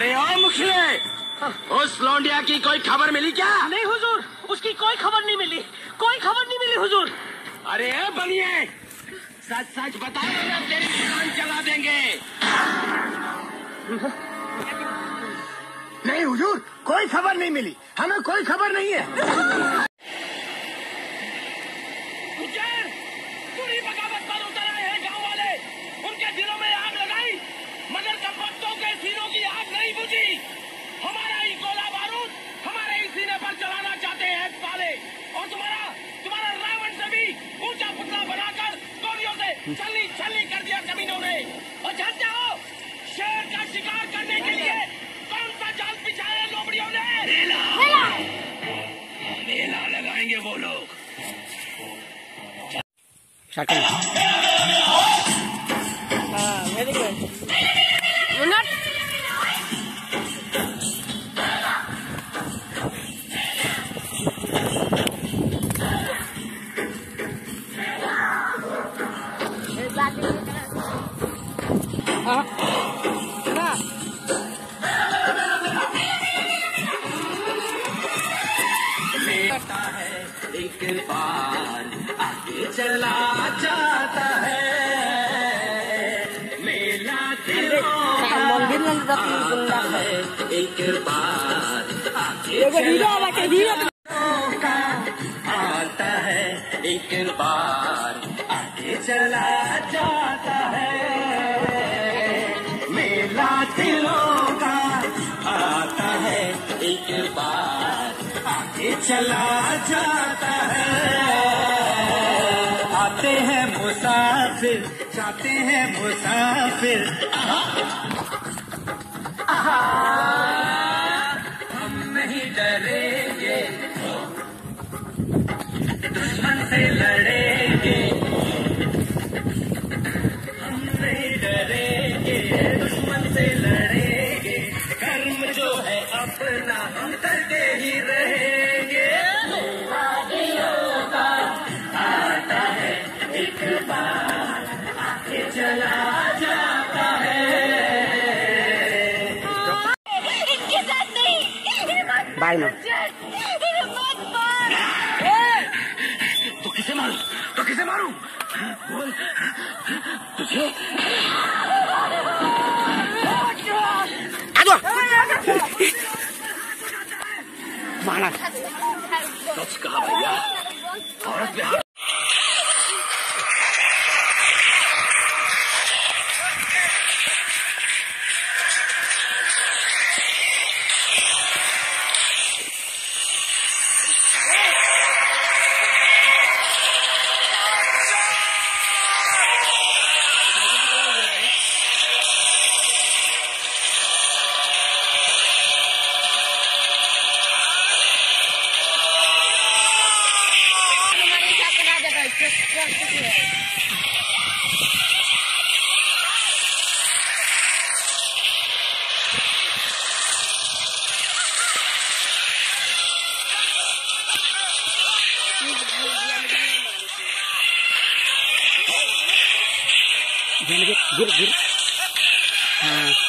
अरे ओ मुखिया, उस लौंडिया की कोई खबर मिली क्या? नहीं हुजूर, उसकी कोई खबर नहीं मिली, कोई खबर नहीं मिली हुजूर। अरे बनिए, सच सच बताओ ना, तेरी दुकान चला देंगे। नहीं हुजूर, कोई खबर नहीं मिली, हमें कोई खबर नहीं है। पूरी बगावत पर उतर आए हैं गांव वाले, उनके दिलों में आग लगाई, मगर कपटों के सीनों की आग नहीं बुझी। हमारा ही गोला बारूद हमारे ही सीने पर चलाना चाहते हैं साले, और तुम्हारा रावण से भी ऊंचा पुतला बनाकर गोलियों से छलनी छलनी कर दिया जमीनों ने। और जानते हो शेर का शिकार करने के लिए कौन सा जाल बिछाया लोमड़ियों ने? मेला लगाएंगे वो लोग। Very good. एक बार आगे चला जाता है मेला दिलों का है, एक बार आगे आता है, एक बार आगे चला जाता है मेला दिलों का आता है, एक बार आगे चला जाता है। आते हैं मुसाफिर, जाते हैं मुसाफिर, हम नहीं डरेंगे, दुश्मन से लड़ेंगे, हम नहीं डरेंगे, दुश्मन से लड़ेंगे, कर्म जो है अपना हम करके ही रहेंगे। आता है एक बार आगे चला जाता है। इनके साथ नहीं, बाय ना। तो किसे मारूं? तो किसे मारूं? बोल तुझे। माना सच कहा भैया, औरत पे हाथ। गिर गिर गिर। हाँ